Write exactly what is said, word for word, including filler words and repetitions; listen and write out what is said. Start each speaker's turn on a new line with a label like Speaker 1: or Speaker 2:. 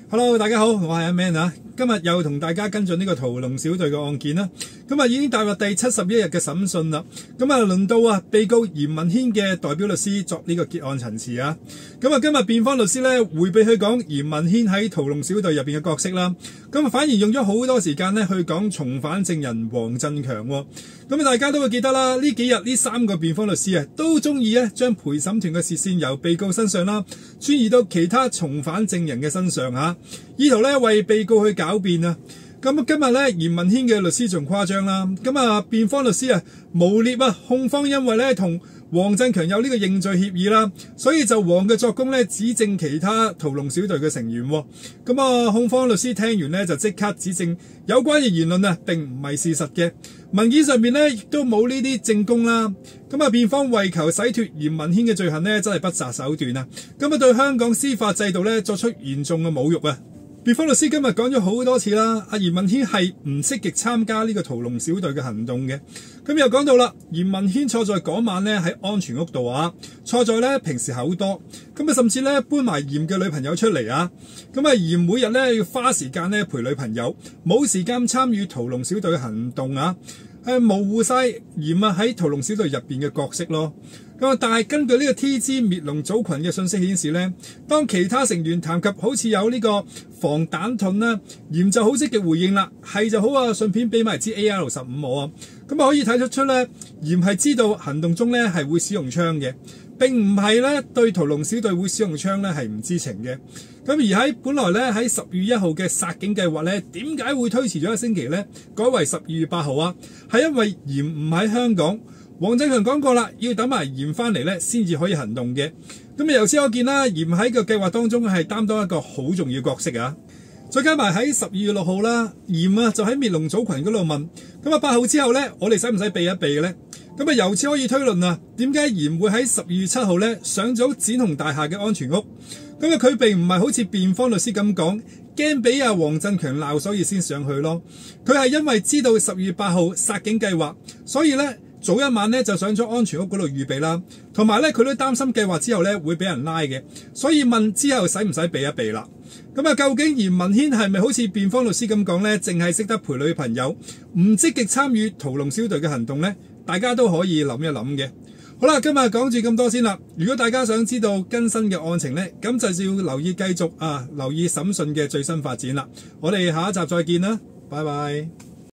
Speaker 1: Hello， 大家好，我係阿 Man 啊，今日又同大家跟進呢個屠龍小隊嘅案件啦。咁啊，已經踏入第七十一日嘅審訊啦。咁啊，輪到啊被告嚴文軒嘅代表律師作呢個結案陳詞啊。咁啊，今日辯方律師咧迴避去講嚴文軒喺屠龍小隊入邊嘅角色啦。咁啊，反而用咗好多時間咧去講從犯證人黃振強。咁啊，大家都會記得啦，呢幾日呢三個辯方律師啊，都中意咧將陪審團嘅視線由被告身上啦，轉移到其他從犯證人嘅身上啊。意圖咧為被告去狡辯啊！咁今日咧嚴文軒嘅律師仲誇張啦！咁啊辯方律師啊誣衊啊控方因為咧同黃振強有呢個認罪協議啦，所以就黃嘅作供咧指證其他屠龍小隊嘅成員。咁啊控方律師聽完咧就即刻指證有關嘅言論啊並唔係事實嘅，文件上面咧亦都冇呢啲證供啦。咁啊辯方為求洗脫嚴文軒嘅罪行咧真係不擇手段啊！咁啊對香港司法制度咧作出嚴重嘅侮辱啊！辯方律師今日講咗好多次啦，阿嚴文軒係唔積極參加呢個屠龍小隊嘅行動嘅。咁又講到啦，嚴文軒錯在嗰晚咧喺安全屋度啊，錯在咧平時口多，咁啊甚至咧搬埋嚴嘅女朋友出嚟啊，咁啊嚴每日咧要花時間咧陪女朋友，冇時間參與屠龍小隊嘅行動啊，係模糊晒嚴啊喺屠龍小隊入邊嘅角色咯。咁啊！但係根據呢個 T G 滅龍組群嘅信息顯示咧，當其他成員談及好似有呢個防彈盾啦，嚴就好積極回應啦，係就好啊，順便俾埋支 A R 十五我啊，咁啊可以睇得出咧，嚴係知道行動中咧係會使用槍嘅，並唔係咧對屠龍小隊會使用槍咧係唔知情嘅。咁而喺本來咧喺十月一號嘅殺警計劃咧，點解會推遲咗一星期咧，改為十二月八號啊？係因為嚴唔喺香港。黃振強講過啦，要等埋嚴翻嚟咧，先至可以行動嘅。咁啊，由此可見啦，嚴喺個計劃當中係擔當一個好重要角色啊。再加埋喺十二月六號啦，嚴啊就喺滅龍組群嗰度問，咁啊八號之後咧，我哋使唔使避一避嘅咧？咁啊，由此可以推論啊，點解嚴會喺十二月七號咧上咗展鴻大廈嘅安全屋？咁啊，佢並唔係好似辯方律師咁講，驚俾阿黃振強鬧，所以先上去咯。佢係因為知道十二月八號殺警計劃，所以咧。早一晚咧就上咗安全屋嗰度預備啦，同埋咧佢都擔心計劃之後咧會俾人拉嘅，所以問之後使唔使避一避啦？咁啊，究竟嚴文軒係咪好似辯方律師咁講咧，淨係識得陪女朋友，唔積極參與屠龍小隊嘅行動咧？大家都可以諗一諗嘅。好啦，今日講住咁多先啦。如果大家想知道更新嘅案情咧，咁就要留意繼續啊，留意審訊嘅最新發展啦。我哋下一集再見啦，拜拜。